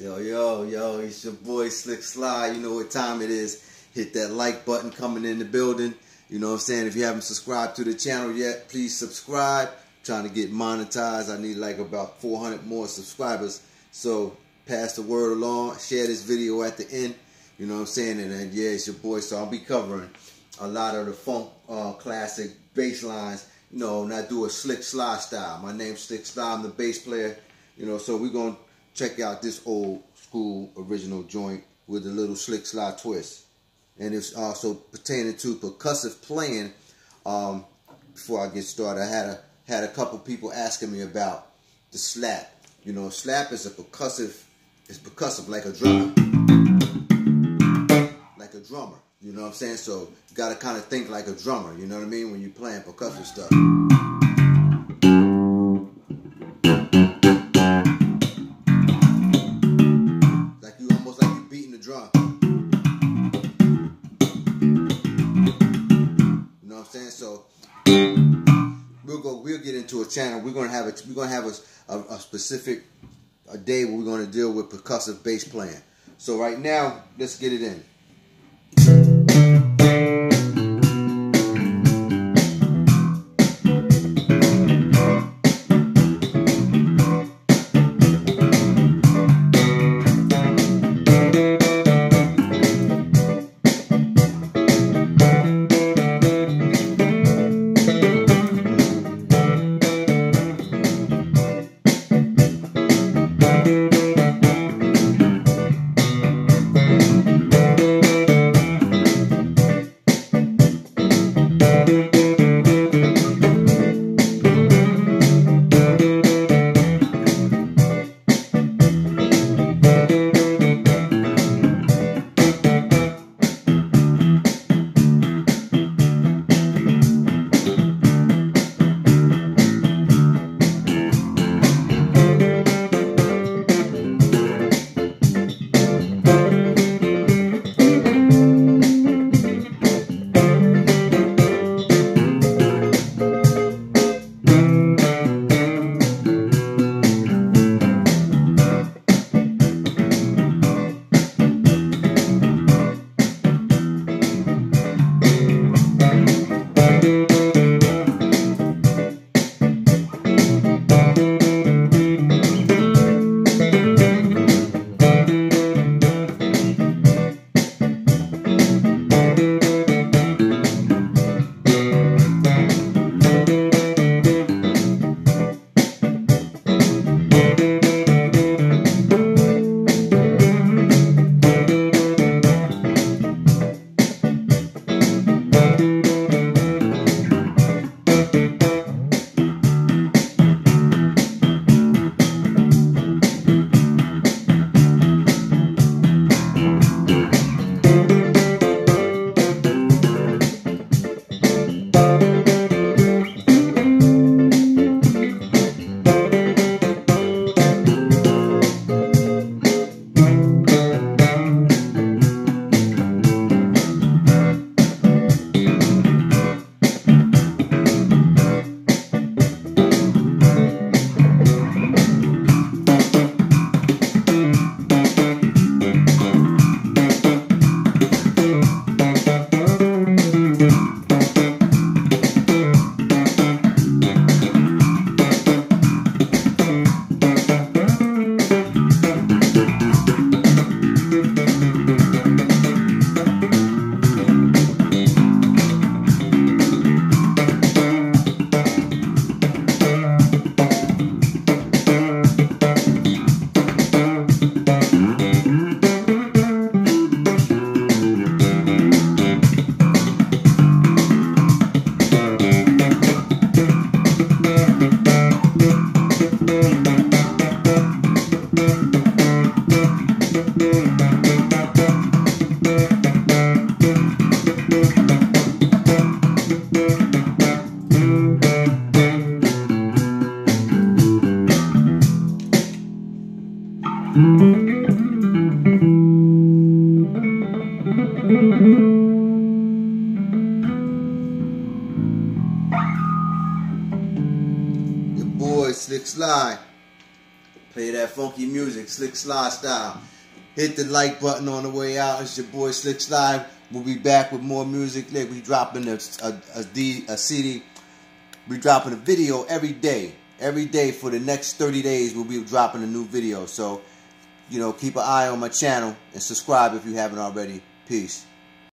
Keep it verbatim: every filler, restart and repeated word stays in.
Yo, yo, yo, it's your boy Slick Sly. You know what time it is. Hit that like button coming in the building. You know what I'm saying? If you haven't subscribed to the channel yet, please subscribe. I'm trying to get monetized. I need like about four hundred more subscribers. So pass the word along. Share this video at the end. You know what I'm saying? And then, yeah, it's your boy. So I'll be covering a lot of the funk uh, classic bass lines. You know, and I do a Slick Sly style. My name's Slick Sly. I'm the bass player. You know, so we're going to check out this old school original joint with a little Slick Sly twist. And it's also pertaining to percussive playing. Um, before I get started, I had a had a couple people asking me about the slap. You know, slap is a percussive, it's percussive like a drummer. Like a drummer. You know what I'm saying? So you gotta kind of think like a drummer, you know what I mean, when you're playing percussive stuff. So we'll go. We'll get into a channel. We're gonna have a. We're gonna have a, a, a specific a day where we're gonna deal with percussive bass playing. So right now, let's get it in. Your boy Slick Sly. Play that funky music, Slick Sly style. Hit the like button on the way out. It's your boy Slick Sly. We'll be back with more music. Like we dropping a, a, a, D, a C D. We dropping a video every day. Every day for the next thirty days, we'll be dropping a new video. So, you know, keep an eye on my channel and subscribe if you haven't already. Peace.